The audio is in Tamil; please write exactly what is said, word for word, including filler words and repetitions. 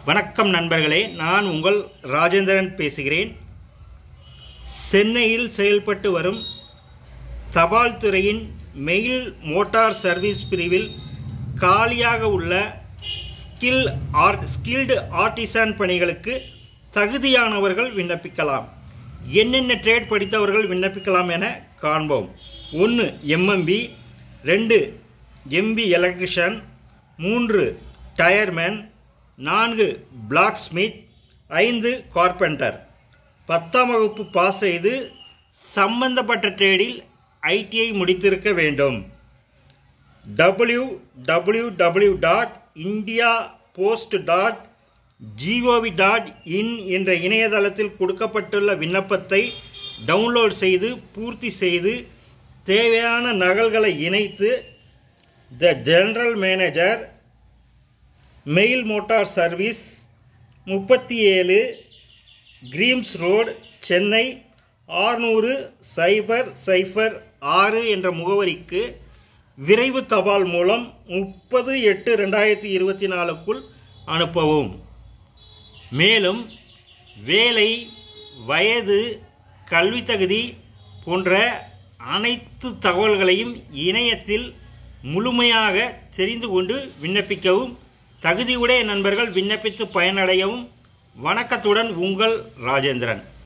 வணக்கம் நண்பர்களே, நான் உங்கள் ராஜேந்திரன் பேசுகிறேன். சென்னையில் செயல்பட்டு வரும் தபால் துறையின் மெயில் மோட்டார் சர்வீஸ் பிரிவில் காலியாக உள்ள ஸ்கில் ஆர் ஸ்கில்டு ஆர்டிசான் பணிகளுக்கு தகுதியானவர்கள் விண்ணப்பிக்கலாம். என்னென்ன ட்ரேட் படித்தவர்கள் விண்ணப்பிக்கலாம் என காண்போம். ஒன்று எம்எம்பி, ரெண்டு எம்பி எலக்ட்ரிஷியன், மூன்று டயர்மேன், நான்கு பிளாக் ஸ்மித், ஐந்து கார்பெண்டர். பத்தாம் வகுப்பு பாஸ் செய்து சம்பந்தப்பட்ட ட்ரேடில் ஐடிஐ முடித்திருக்க வேண்டும். W W W dot India post dot gov dot in என்ற இணையதளத்தில் கொடுக்கப்பட்டுள்ள விண்ணப்பத்தை டவுன்லோட் செய்து பூர்த்தி செய்து தேவையான நகல்களை இணைத்து the general manager, mail motor service, முப்பத்தி ஏழு கிரீம்ஸ் ரோடு, சென்னை ஆறுநூறு சைபர் சைபர் ஆறு என்ற முகவரிக்கு விரைவு தபால் மூலம் முப்பது எட்டு ரெண்டாயிரத்தி இருபத்தி நாலுக்குள் அனுப்பவும். மேலும் வேலை, வயது, கல்வி தகுதி போன்ற அனைத்து தகவல்களையும் இணையத்தில் முழுமையாக தெரிந்து கொண்டு விண்ணப்பிக்கவும். தகுதியுடைய நண்பர்கள் விண்ணப்பித்து பயனடையவும். வணக்கத்துடன் உங்கள் ராஜேந்திரன்.